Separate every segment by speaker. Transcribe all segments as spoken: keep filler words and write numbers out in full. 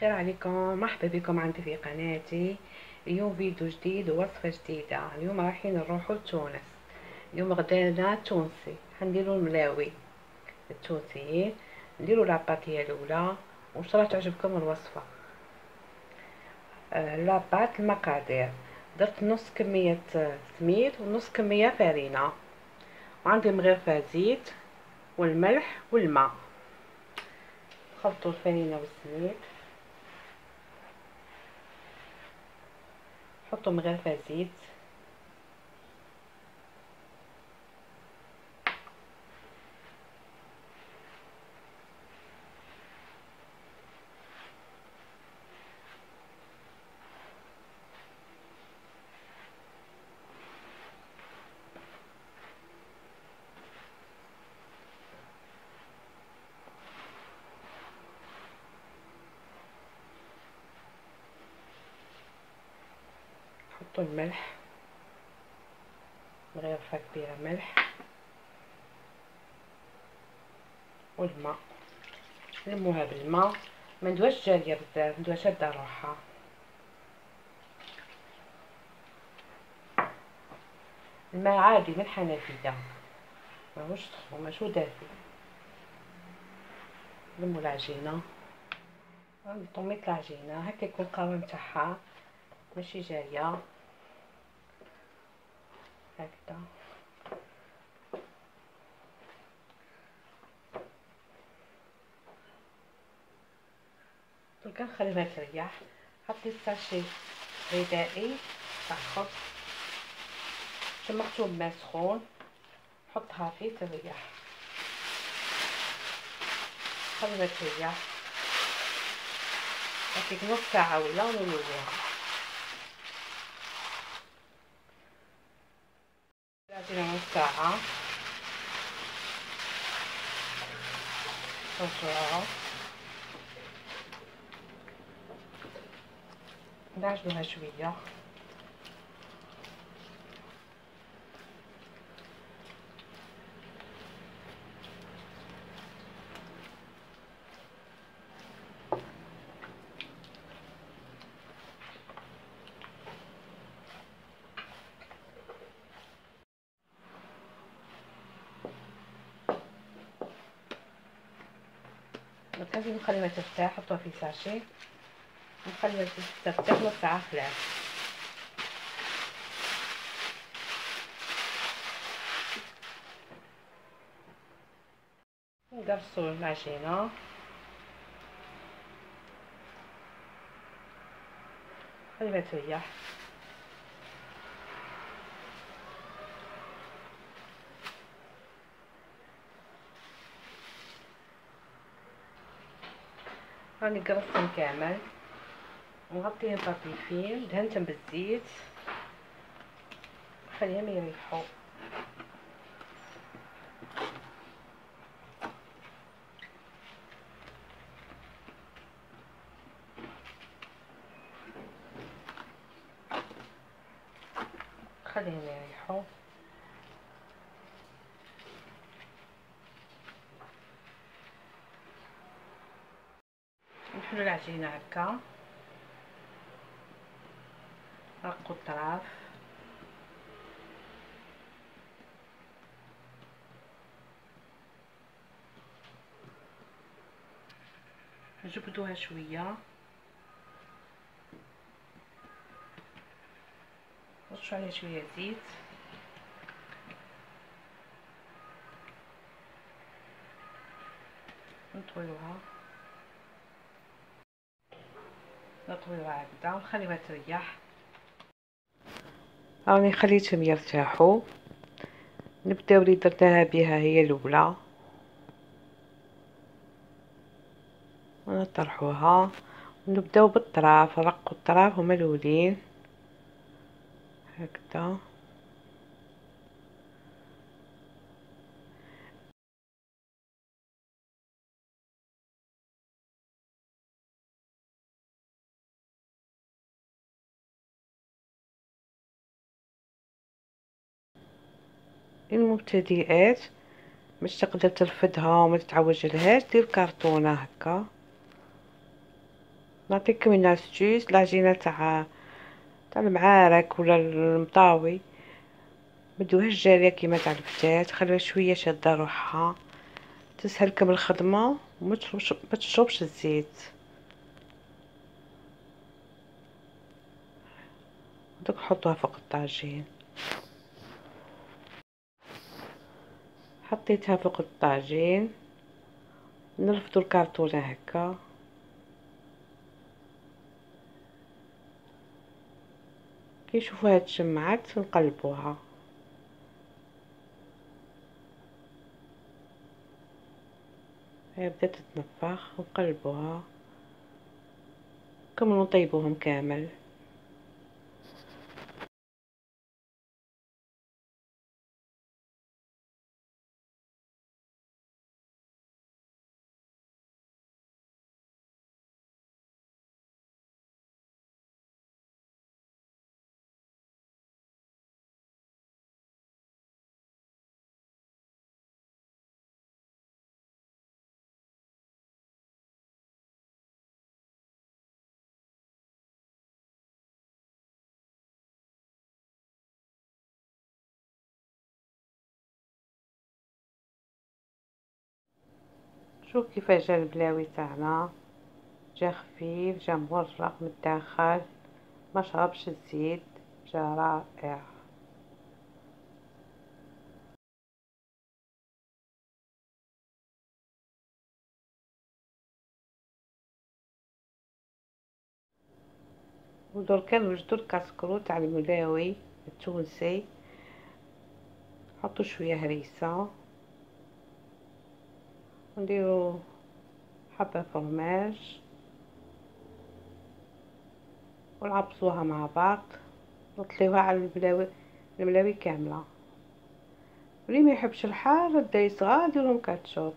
Speaker 1: خير عليكم، مرحبا بكم عندي في قناتي. اليوم فيديو جديد ووصفة جديدة. اليوم رايحين نروحوا لتونس. اليوم غدانا تونسي، حنديروا الملاوي التونسيين. نديروا لاباطية الاولى وان شاء الله تعجبكم الوصفة. آه لاباط المقادير: درت نص كمية سميد ونص كمية فرينة، وعندي مغرفة زيت والملح والماء. خلطوا الفرينة والسميد، حطوا مغرفة زيت، حطوا الملح، مغرفة كبيرة ملح والماء. لموها بالماء، ما ندواش جارية بزاف، ندوها شادة روحها. الماء عادي من الحنفية، ماهوش سخون ماشو دافي. لمو العجينة، طميت العجينة هكا يكون القوام تاعها ماشي جارية هكذا. دركا نخليها تريح. حطيت ساشي غذائي تاع خبز شمرتو بماء سخون، حطها فيه تريح، خليها تريح هكاك نص ساعة ولا ونولوها. لازم نص ساعة نرجعوها نعجنوها شوية. لازم نخليها ترتاح، حطوها في ساشي نخليها ترتاح نص ساعة خلاص. نقرصوا العجينة، خليها تريح. راني قرصتهم كامل ونغطيهم بابيفين، دهنتهم بالزيت، خليهم يريحوا. خليهم يريحوا. نحلو العجينة هكا، رقوا الطراف، نجبدوها شوية، نرشو عليها شوية زيت، نطويوها نطويوها هكذا ونخليوها تريح. راني خليتهم يرتاحوا. نبداو اللي درناها بها هي الاولى، ونطرحوها ونبداو بالطراف، نرقوا الطراف هما الاولين هكذا. المبتدئات باش تقدر ترفدها وما تتعوج لهاش، دير كرتونه هكا نعطيكم une astuce. العجينة تاع تاع المعارك ولا المطاوي مدوهاش جارية كيما تاع الفتات، خلوها شوية شادة روحها، تسهلكم الخدمة وما تشربش ما تشربش الزيت. دوك نحطوها فوق الطاجين. حطيتها فوق الطاجين، نرفدو الكارطونة هكا، كي نشوفوها تجمعت نقلبوها. هي بدات تتنفخ ونقلبوها، نكملو نطيبوهم كامل. شوف كيفاش جا البلاوي تاعنا، جا خفيف، جا مورق من الداخل، ما شربش الزيت، جا رائع. ودركا نوجدو الكاسكرو تاع الملاوي التونسي، نحطو شويه هريسه، ونديرو حبه فرماج ونعبصوها مع بعض، نطليوها على الملاوي الملاوي كامله. واللي ما يحبش الحار بدا يصغر ديرهم كاتشوب.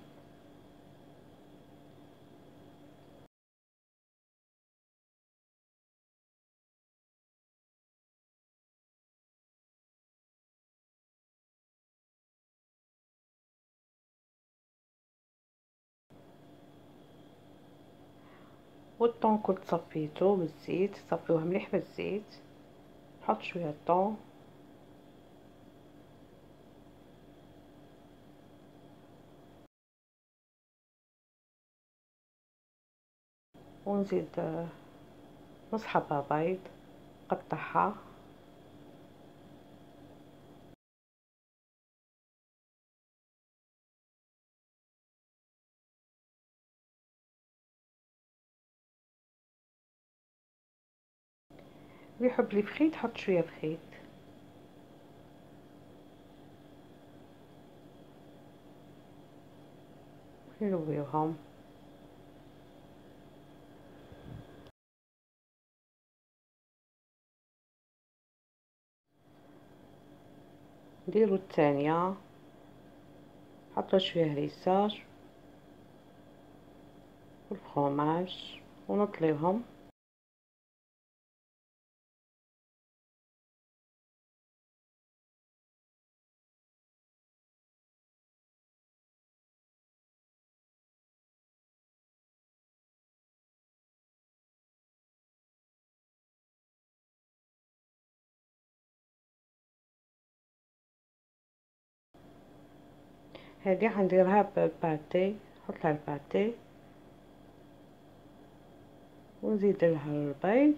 Speaker 1: والطون كنت صفيتو بالزيت، صفيوه مليح بالزيت، نحط شويه طون ونزيد نص حبه بيض قطعها، اللي يحب لي بخيت حط شويه بخيت. نلويوهم، نديرو الثانيه، نحطو شويه هريسه والفرماج ونطليوهم. هذه حنديرها بالباتي، نحط لها الباتي ونزيد لها البيض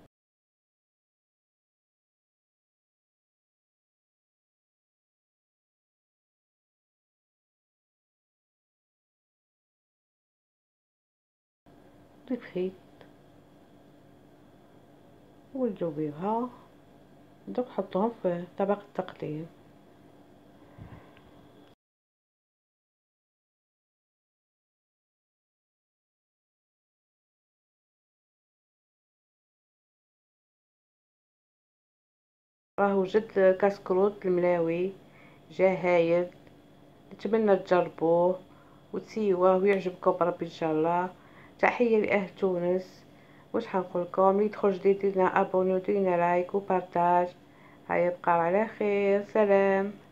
Speaker 1: والبخيت ونجويوها. دوك نحطوهم في طبق التقديم. راهو جد كاسكروت الملاوي جا هايل، نتمنى تجربوه وتسيوه ويعجبكم بربي ان شاء الله. تحيه لاهل تونس. واش حنقولكم، اللي يدخل جديد ديرنا ابونو، ديرنا لايك وبارطاج. هيا بقاو على خير، سلام.